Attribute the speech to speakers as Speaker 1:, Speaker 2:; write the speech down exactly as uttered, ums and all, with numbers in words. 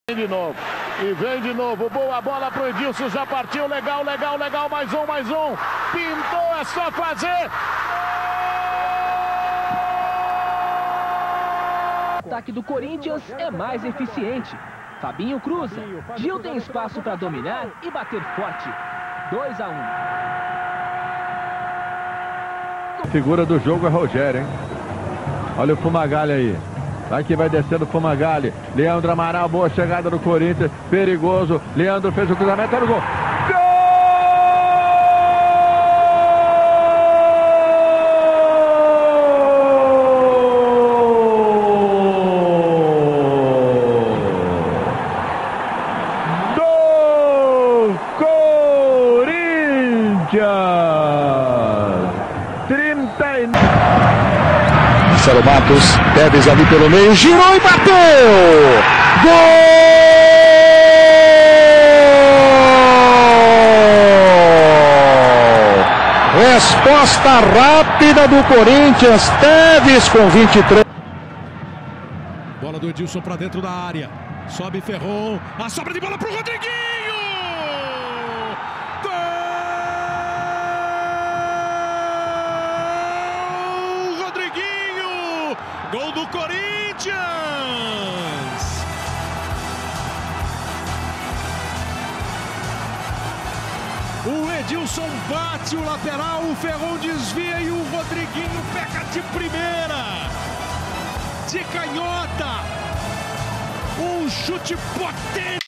Speaker 1: De novo, e vem de novo, boa bola pro Edilson, já partiu, legal, legal, legal, mais um, mais um, pintou, é só fazer.
Speaker 2: O ataque do Corinthians é mais eficiente. Fabinho cruza, Gil tem espaço para dominar e bater forte. dois a um.
Speaker 3: Figura do jogo é Rogério, hein? Olha o Fumagalli aí. Aqui vai descendo o Fumagalli. Leandro Amaral, boa chegada do Corinthians. Perigoso. Leandro fez o cruzamento. Olha o gol. Gol! Do Corinthians! trinta e nove.
Speaker 4: Marcelo Matos, Tevez ali pelo meio, girou e bateu! Gol! Resposta rápida do Corinthians, Tevez com vinte e três.
Speaker 5: Bola do Edilson para dentro da área, sobe Ferron, a sobra de bola pro Rodriguinho! Gol do Corinthians! O Edilson bate o lateral, o Ferron desvia e o Rodriguinho pega de primeira. De canhota. Um chute potente.